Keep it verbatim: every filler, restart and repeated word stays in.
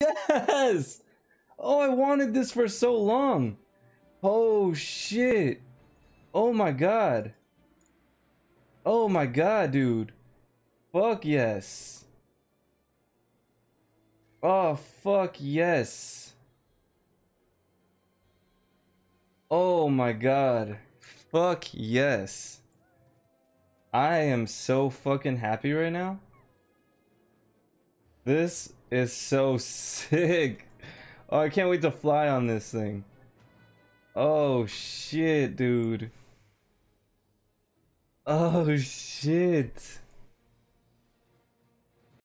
Yes! Oh, I wanted this for so long. Oh shit. Oh my god. Oh my god, dude. Fuck yes. Oh fuck yes. Oh my god. Fuck yes. I am so fucking happy right now. This is so sick. Oh, I can't wait to fly on this thing. Oh shit, dude. Oh shit.